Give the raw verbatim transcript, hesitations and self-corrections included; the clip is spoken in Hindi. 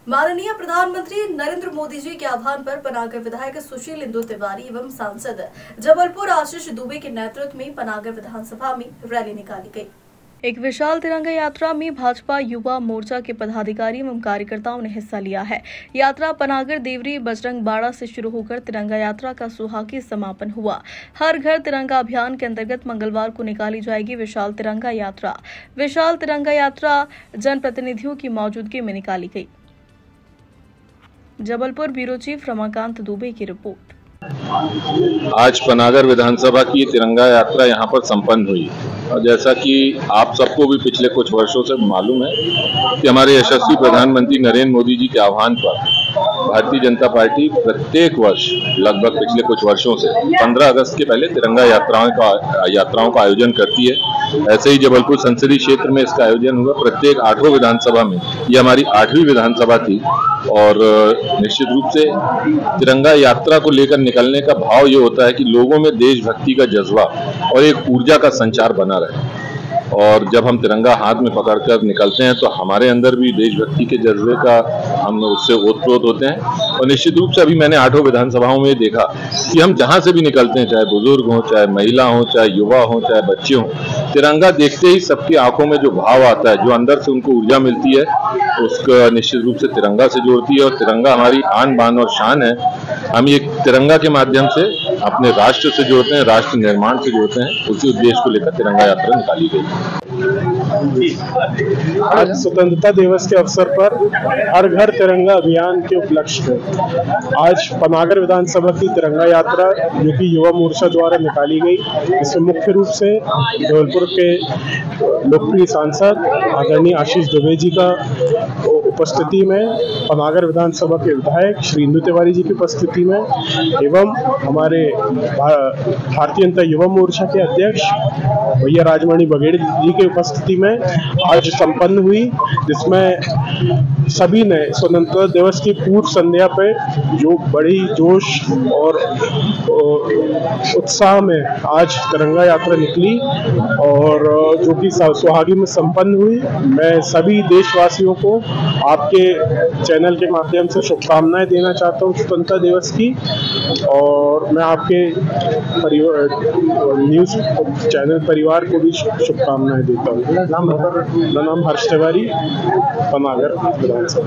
माननीय प्रधानमंत्री नरेंद्र मोदी जी के आह्वान पर पनागर विधायक सुशील इंदु तिवारी एवं सांसद जबलपुर आशीष दुबे के नेतृत्व में पनागर विधानसभा में रैली निकाली गई। एक विशाल तिरंगा यात्रा में भाजपा युवा मोर्चा के पदाधिकारी एवं कार्यकर्ताओं ने हिस्सा लिया है। यात्रा पनागर देवरी बजरंग बाड़ा से शुरू होकर तिरंगा यात्रा का सुहागी समापन हुआ। हर घर तिरंगा अभियान के अंतर्गत मंगलवार को निकाली जाएगी विशाल तिरंगा यात्रा। विशाल तिरंगा यात्रा जनप्रतिनिधियों की मौजूदगी में निकाली गई। जबलपुर ब्यूरो चीफ रमाकांत दुबे की रिपोर्ट। आज पनागर विधानसभा की तिरंगा यात्रा यहां पर संपन्न हुई और जैसा कि आप सबको भी पिछले कुछ वर्षों से मालूम है कि हमारे यशस्वी प्रधानमंत्री नरेंद्र मोदी जी के आह्वान पर भारतीय जनता पार्टी प्रत्येक वर्ष लगभग पिछले कुछ वर्षों से पंद्रह अगस्त के पहले तिरंगा यात्राओं का यात्राओं का आयोजन करती है। ऐसे ही जबलपुर संसदीय क्षेत्र में इसका आयोजन हुआ। प्रत्येक आठों विधानसभा में ये हमारी आठवीं विधानसभा थी और निश्चित रूप से तिरंगा यात्रा को लेकर निकलने का भाव ये होता है कि लोगों में देशभक्ति का जज्बा और एक ऊर्जा का संचार बना रहे। और जब हम तिरंगा हाथ में पकड़कर निकलते हैं तो हमारे अंदर भी देशभक्ति के जज्बे का हम उससे ओतप्रोत होते हैं। और निश्चित रूप से अभी मैंने आठों विधानसभाओं में देखा कि हम जहां से भी निकलते हैं, चाहे बुजुर्ग हों, चाहे महिला हों, चाहे युवा हों, चाहे बच्चे हों, तिरंगा देखते ही सबकी आंखों में जो भाव आता है, जो अंदर से उनको ऊर्जा मिलती है, उसका निश्चित रूप से तिरंगा से जोड़ती है। और तिरंगा हमारी आन बान और शान है। हम ये तिरंगा के माध्यम से अपने राष्ट्र से जोड़ते हैं, राष्ट्र निर्माण से जोड़ते हैं। उसी उद्देश्य को लेकर तिरंगा यात्रा निकाली गई। आज स्वतंत्रता दिवस के अवसर पर हर घर तिरंगा अभियान के उपलक्ष्य में आज पनागर विधानसभा की तिरंगा यात्रा जो कि युवा मोर्चा द्वारा निकाली गई, इसमें मुख्य रूप से जबलपुर के लोकप्रिय सांसद आदरणीय आशीष दुबे जी का उपस्थिति में, पनागर विधानसभा के विधायक श्री इंदु तिवारी जी की उपस्थिति में एवं हमारे भारतीय जनता युवा मोर्चा के अध्यक्ष भैया राजमणि बघेल जी की उपस्थिति में आज संपन्न हुई, जिसमें सभी ने स्वतंत्रता दिवस की पूर्व संध्या पे जो बड़ी जोश और उत्साह में आज तिरंगा यात्रा निकली और जो कि सुहागी में संपन्न हुई। मैं सभी देशवासियों को आपके चैनल के माध्यम से शुभकामनाएं देना चाहता हूं स्वतंत्रता दिवस की। और मैं आपके परिवार न्यूज चैनल परिवार को भी शुभकामनाएं देता हूं। मेरा नाम हर्ष तिवारी, पनागर विधानसभा।